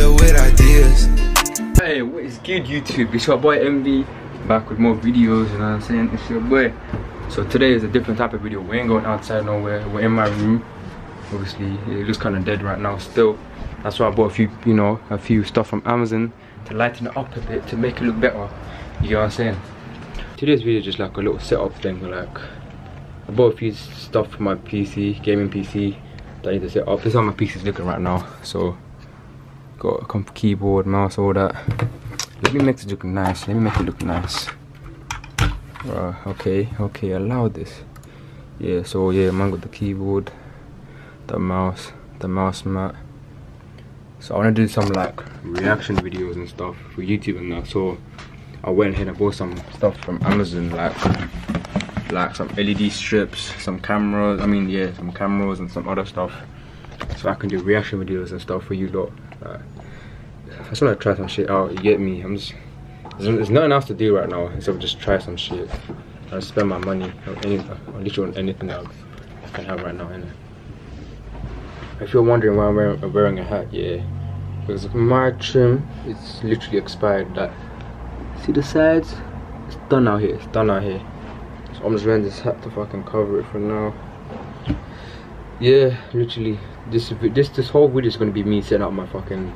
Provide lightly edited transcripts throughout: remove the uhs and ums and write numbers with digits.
here with ideas. Hey, what is good YouTube? It's your boy MV, back with more videos, you know what I'm saying? It's your boy. So today is a different type of video. We ain't going outside nowhere, we're in my room. Obviously, it looks kind of dead right now still. That's why I bought a few, you know, a few stuff from Amazon to lighten it up a bit, to make it look better. You get what I'm saying? Today's video is just like a little setup thing, like I bought a few stuff for my PC, gaming PC that I need to set up. This is how my PC is looking right now. So got a keyboard, mouse, all that. Let me make it look nice. Let me make it look nice. Okay, allow this. Yeah, so yeah, man got the keyboard, the mouse mat. So I want to do some like reaction videos and stuff for YouTube and that. So I went ahead and bought some stuff from Amazon, like some LED strips, some cameras. I mean, yeah, some cameras and some other stuff, so I can do reaction videos and stuff for you lot. I just want to try some shit out. You get me? There's nothing else to do right now except just try some shit. I spend my money on literally on anything that I can have right now, innit? If you're wondering why I'm wearing a hat, yeah, because my trim is literally expired. Like, see the sides? It's done out here. It's done out here. So I'm just wearing this hat to fucking cover it for now. Yeah, literally, this whole video is gonna be me setting up my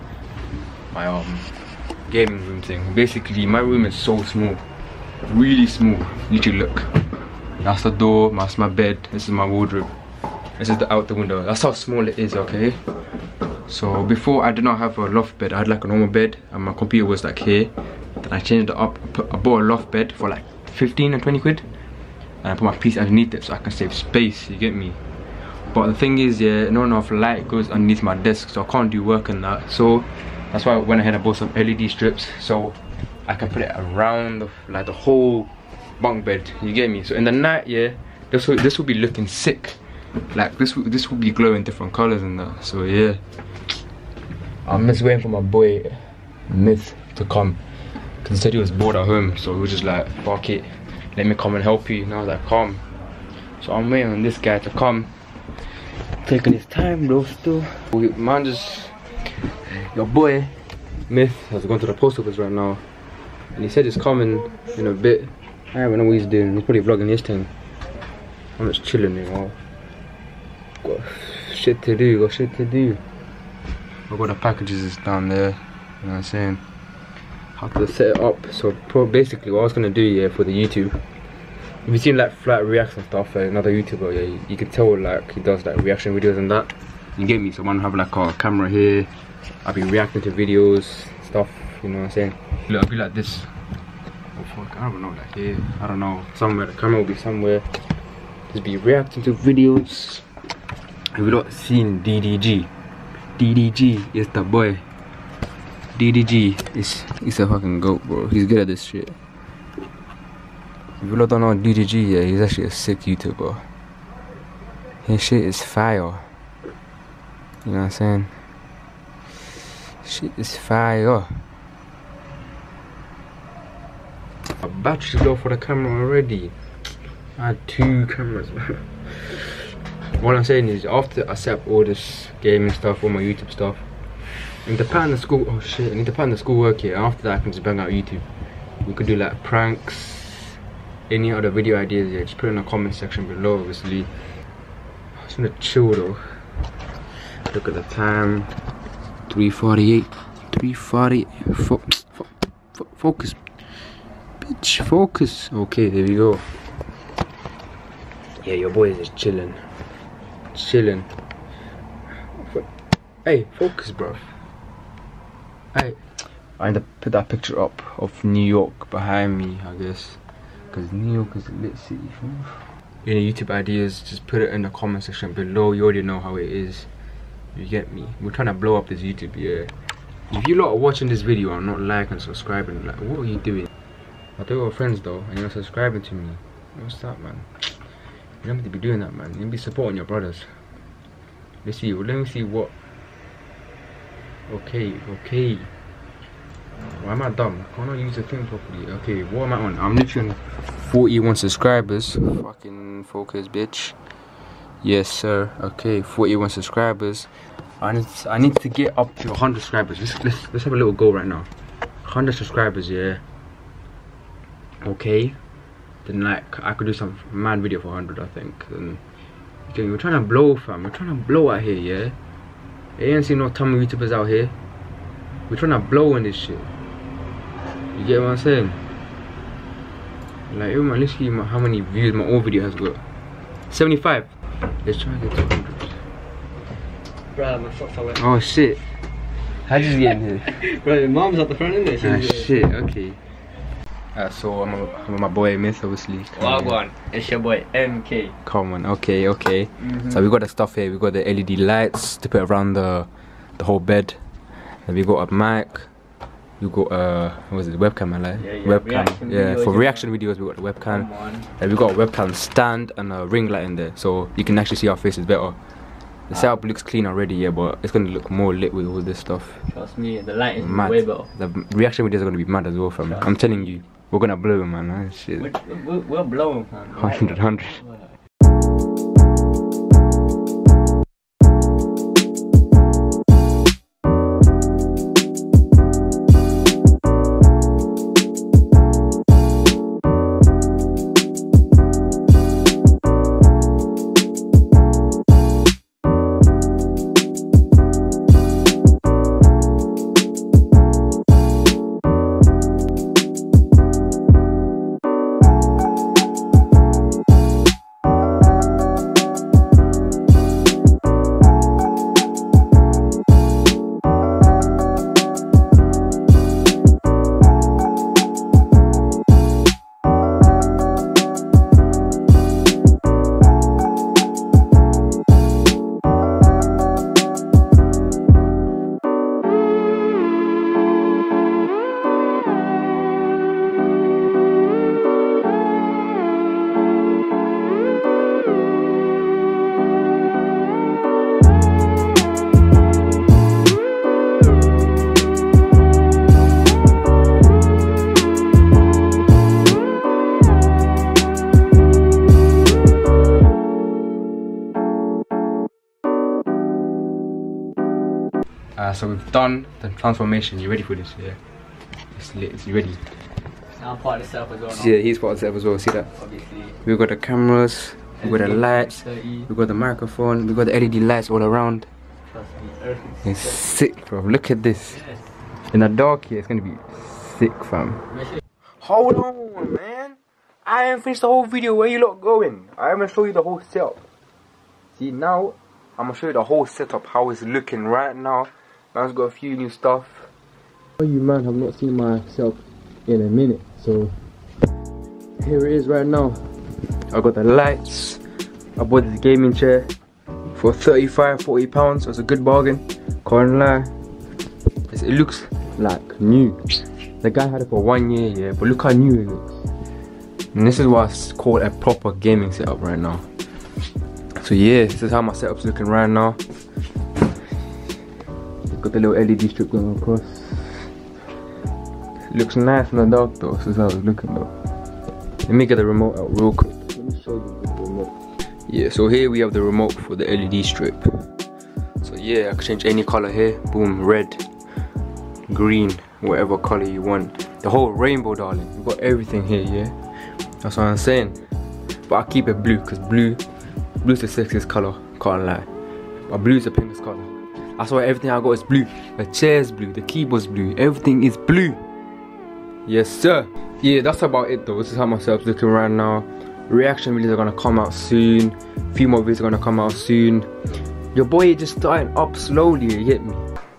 gaming room thing. Basically, my room is so small, really small. Literally, look. That's the door. That's my bed. This is my wardrobe. This is the out the window. That's how small it is, okay? So before I did not have a loft bed. I had like a normal bed and my computer was like here. Then I changed it up. I bought a loft bed for like 15 and 20 quid. And I put my PC underneath it so I can save space, you get me? But the thing is, yeah, not enough light goes underneath my desk, so I can't do work on that. So that's why I went ahead and bought some LED strips so I can put it around like the whole bunk bed, you get me? So in the night, yeah, this will be looking sick. Like this will be glowing different colors and that. So yeah, I'm just waiting for my boy Myth to come, because he said he was bored at home, so he was just like, fuck it, let me come and help you. And I was like, come. So I'm waiting on this guy to come, taking his time though still. Man, just your boy Myth has gone to the post office right now, and he said he's coming in a bit. I don't know what he's doing. He's probably vlogging his thing. I'm just chilling, you know. Got shit to do, I got the packages down there, you know what I'm saying? How to set it up. So basically what I was gonna do, yeah, for the YouTube, if you've seen like flat reacts and stuff, another YouTuber, yeah, you can tell like he does like reaction videos and that, you get me? So I'm gonna have like a camera here, I'll be reacting to videos, stuff, you know what I'm saying? Look, I'll be like this. Oh fuck, I don't know, like here, I don't know, somewhere, the camera will be somewhere, just be reacting to videos. Have you not seen DDG? DDG is the boy. DDG is a fucking goat, bro. He's good at this shit. If you don't know DDG, yeah, he's actually a sick YouTuber. His shit is fire. You know what I'm saying? Shit is fire. A battery's low for the camera already. I had 2 cameras. What I'm saying is, after I set up all this gaming stuff, all my YouTube stuff, I need to plan the school. Oh shit! I need to plan the schoolwork here. After that, I can just bang out YouTube. We could do like pranks, any other video ideas. Yeah, just put it in the comment section below. Obviously, I just want to chill though. Look at the time. 3:48. 3:40. Focus, bitch. Focus. Okay, there we go. Yeah, your boy is just chilling. Hey, focus, bro. Hey, I need to put that picture up of New York behind me, I guess, because New York is a lit city. Any YouTube ideas, just put it in the comment section below. You already know how it is, you get me? We're trying to blow up this YouTube, yeah. If you lot are watching this video and not liking and subscribing, like, what are you doing? I thought we were friends though, and you're subscribing to me. What's that, man? You don't need to be doing that, man. You need to be supporting your brothers. Let me see what. Okay. Why am I dumb? Can't I use the thing properly? Okay, what am I on? I'm literally on 41 subscribers. Fucking focus, bitch. Yes, sir. Okay, 41 subscribers. I need to get up to 100 subscribers. Let's have a little go right now. 100 subscribers, yeah. Okay. Then like I could do some mad video for 100, I think. And we're trying to blow, fam. We're trying to blow out here, yeah. You ain't seen no Tamil YouTubers out here. We're trying to blow in this shit. You get what I'm saying? Like, oh man, let's see how many views my old video has got. 75. Let's try and get to 100. Bruh, my socks are wet. Oh shit. How'd you get in here? Bro, your mom's at the front, isn't it? Ah shit, okay. So I'm with my boy Myth, obviously. Wagwan, it's your boy MK. Come on, okay. So we got the stuff here. We got the LED lights to put around the whole bed. And we got a mic. We got what was it, webcam, like? Yeah, webcam. Yeah, for reaction videos we got the webcam. And we got a webcam stand and a ring light in there, so you can actually see our faces better. The setup looks clean already, yeah, but it's gonna look more lit with all this stuff. Trust me, the light is mad. way better. The reaction videos are gonna be mad as well, fam. I'm telling you, we're gonna blow, man. Shit. We're blowing, fam. 100. So we've done the transformation. You ready for this? Yeah. It's lit. It's ready. Now I'm part of the setup as well. Yeah, he's part of the setup as well. See that? Obviously. We've got the cameras. We've got the lights. We've got the microphone. We've got the LED lights all around. Trust me, everything's It's sick, bro. Look at this. In the dark here, it's gonna be sick, fam. Hold on, man. I haven't finished the whole video. Where you lot going? I haven't shown you the whole setup. See, now I'm gonna show you the whole setup, how it's looking right now. Man's got a few new stuff. You man have not seen my setup in a minute, so here it is right now. I got the lights. I bought this gaming chair for 35-40 pounds. So it's a good bargain. Can't lie. It looks like new. The guy had it for 1 year, yeah, but look how new it looks. And this is what's called a proper gaming setup right now. So yeah, this is how my setup's looking right now. Got the little LED strip going across. It looks nice in the dark though. This is how it's looking though. Let me get the remote out real quick. Let me show you the remote. Yeah, so here we have the remote for the LED strip. So yeah, I can change any color here. Boom, red, green, whatever color you want. The whole rainbow, darling. We've got everything here, yeah. That's what I'm saying. But I keep it blue because blue's the sexiest color. Can't lie. But blue's the pinkest color. That's why everything I got is blue. The chair's blue, the keyboard's blue, everything is blue. Yes sir. Yeah, that's about it though. This is how my setup's looking right now. Reaction videos are gonna come out soon. A few more videos are gonna come out soon. Your boy just starting up slowly, you get me?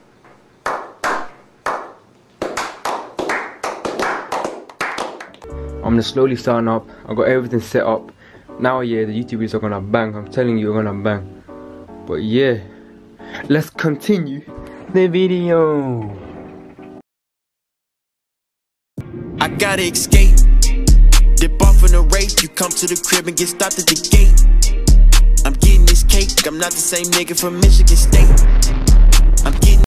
I'm just slowly starting up. I got everything set up. Now yeah, the YouTube videos are gonna bang. I'm telling you, they're gonna bang. But yeah. Let's continue the video. I gotta escape. Dip off in a race. You come to the crib and get stopped at the gate. I'm getting this cake. I'm not the same nigga from Michigan State.